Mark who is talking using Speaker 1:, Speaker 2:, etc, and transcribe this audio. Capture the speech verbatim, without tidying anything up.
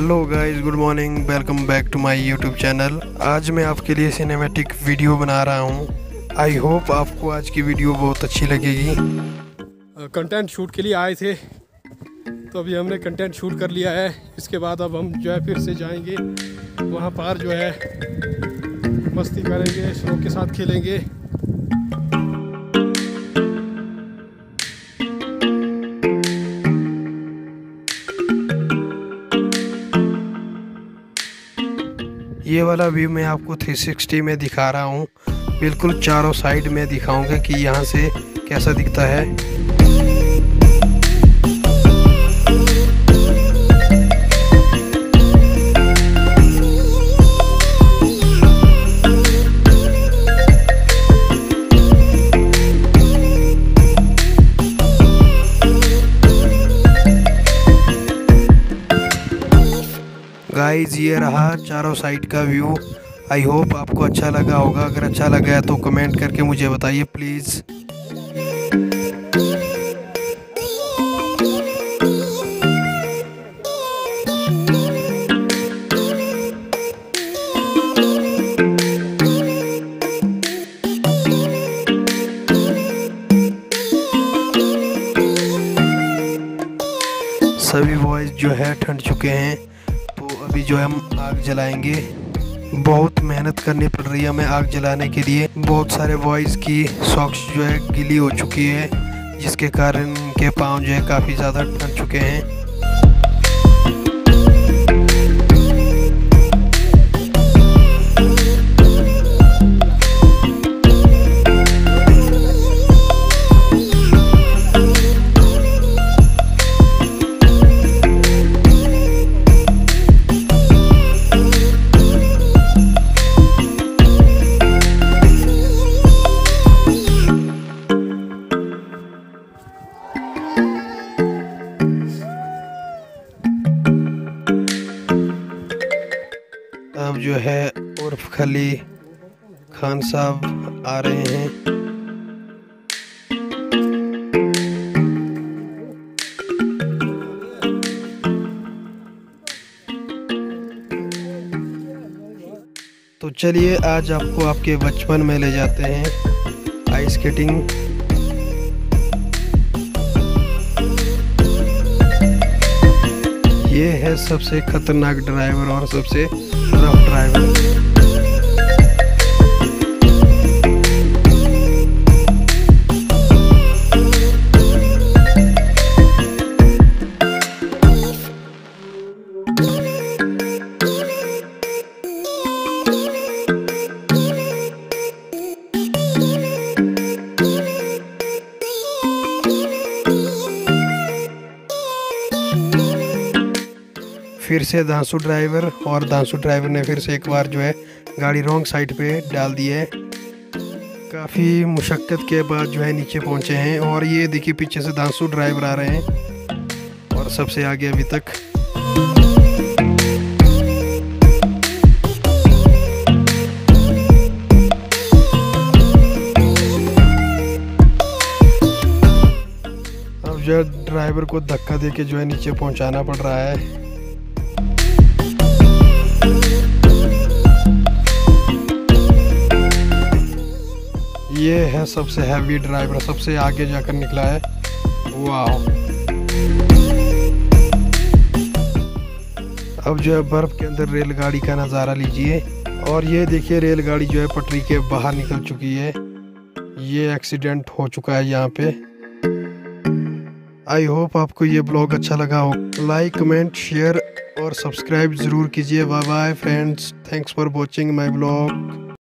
Speaker 1: Hello guys, good morning, welcome back to my YouTube channel. आज मैं आपके लिए सिनेमैटिक वीडियो बना रहा हूं। आई होप आपको आज की वीडियो बहुत अच्छी लगेगी।
Speaker 2: कंटेंट शूट के लिए आए थे तो अभी हमने कंटेंट शूट कर लिया है। इसके बाद अब हम जो है फिर से जाएंगे वहां पर, जो है मस्ती करेंगे, शौक के साथ खेलेंगे।
Speaker 1: ये वाला व्यू मैं आपको थ्री सिक्सटी में दिखा रहा हूँ। बिल्कुल चारों साइड में दिखाऊंगा कि यहाँ से कैसा दिखता है। गाइस, ये रहा चारों साइड का व्यू। आई होप आपको अच्छा लगा होगा। अगर अच्छा लगा है तो कमेंट करके मुझे बताइए प्लीज़। सभी बॉयज़ जो है ठंड चुके हैं, तो अभी जो है हम आग जलाएंगे। बहुत मेहनत करनी पड़ रही है हमें आग जलाने के लिए। बहुत सारे बॉयज़ की सॉक्स जो है गीली हो चुकी है, जिसके कारण इनके पाँव जो है काफ़ी ज़्यादा ठंड चुके हैं। अब जो है उर्फ खली खान साहब आ रहे हैं। तो चलिए आज आपको आपके बचपन में ले जाते हैं आइस स्केटिंग। ये है सबसे खतरनाक ड्राइवर और सबसे रफ ड्राइवर। फिर से दांसू ड्राइवर, और दांसू ड्राइवर ने फिर से एक बार जो है गाड़ी रॉन्ग साइड पे डाल दी है। काफ़ी मुशक्क़त के बाद जो है नीचे पहुंचे हैं। और ये देखिए पीछे से दांसू ड्राइवर आ रहे हैं और सबसे आगे अभी तक। अब जो है ड्राइवर को धक्का देके जो है नीचे पहुंचाना पड़ रहा है। ये है सबसे हैवी ड्राइवर, सबसे आगे जाकर निकला है। वाह! अब जो है बर्फ के अंदर रेलगाड़ी का नज़ारा लीजिए। और ये देखिए रेलगाड़ी जो है पटरी के बाहर निकल चुकी है। ये एक्सीडेंट हो चुका है यहाँ पे। आई होप आपको ये ब्लॉग अच्छा लगा हो। लाइक, कमेंट, शेयर और सब्सक्राइब ज़रूर कीजिए। Bye bye friends, thanks for watching my blog.